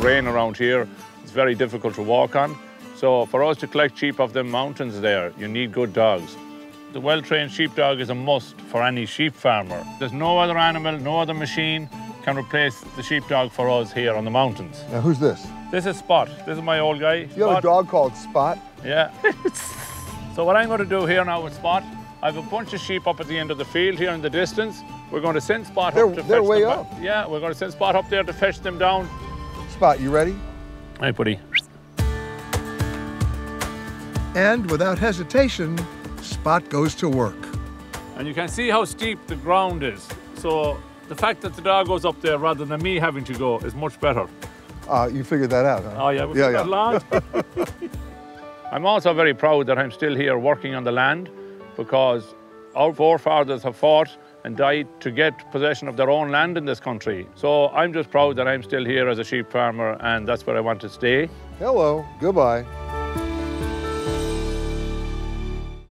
rain around here, it's very difficult to walk on. So for us to collect sheep off the mountains there, you need good dogs. The well-trained sheepdog is a must for any sheep farmer. There's no other animal, no other machine can replace the sheepdog for us here on the mountains. Now, who's this? This is Spot. This is my old guy. You have a dog called Spot? Yeah. So what I'm going to do here now with Spot, I have a bunch of sheep up at the end of the field here in the distance. We're going to send Spot up to fetch them. They're way up. Yeah, we're going to send Spot up there to fetch them down. Spot, you ready? Hey, buddy. And without hesitation, Spot goes to work. And you can see how steep the ground is. So the fact that the dog goes up there rather than me having to go is much better. You figured that out, huh? Oh, yeah, we figured that long. I'm also very proud that I'm still here working on the land because our forefathers have fought and died to get possession of their own land in this country. So I'm just proud that I'm still here as a sheep farmer, and that's where I want to stay. Hello, goodbye.